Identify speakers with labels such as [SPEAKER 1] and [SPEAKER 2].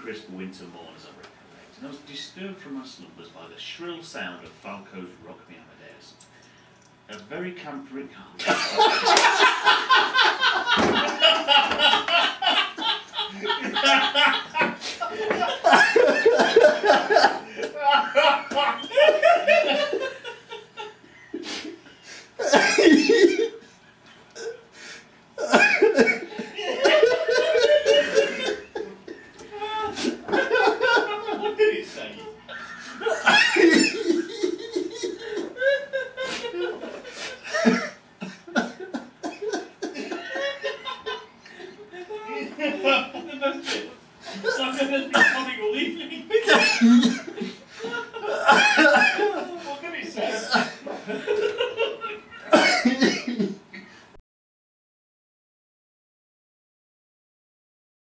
[SPEAKER 1] crisp winter morn as I recollect, and I was disturbed from my slumbers by the shrill sound of Falco's Rock Me Amadeus. A very campering What did he say? The best bit. It's like a comic relief.